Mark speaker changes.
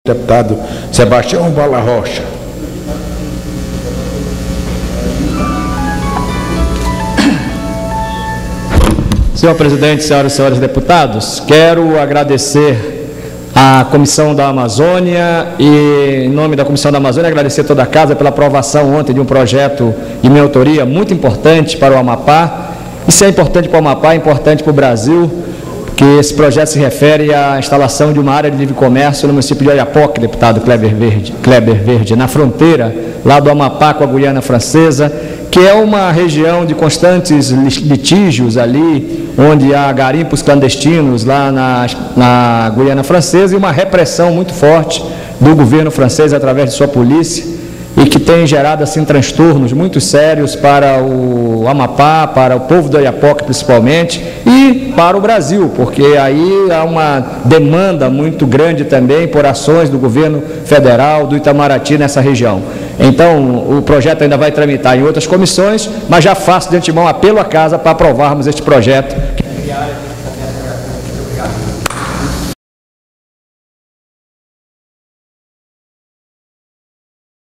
Speaker 1: Deputado Sebastião Bala Rocha.
Speaker 2: Senhor presidente, senhoras e senhores deputados, quero agradecer à Comissão da Amazônia e, em nome da Comissão da Amazônia, agradecer a toda a casa pela aprovação ontem de um projeto de minha autoria muito importante para o Amapá. Isso é importante para o Amapá, é importante para o Brasil, porque esse projeto se refere à instalação de uma área de livre comércio no município de Oiapoque, deputado Kleber Verde, na fronteira lá do Amapá com a Guiana Francesa, que é uma região de constantes litígios ali, onde há garimpos clandestinos lá na Guiana Francesa e uma repressão muito forte do governo francês através de sua polícia e que tem gerado assim transtornos muito sérios para o Amapá, para o povo do Oiapoque principalmente e para o Brasil, porque aí há uma demanda muito grande também por ações do governo federal, do Itamaraty nessa região. Então, o projeto ainda vai tramitar em outras comissões, mas já faço de antemão apelo à casa para aprovarmos este projeto.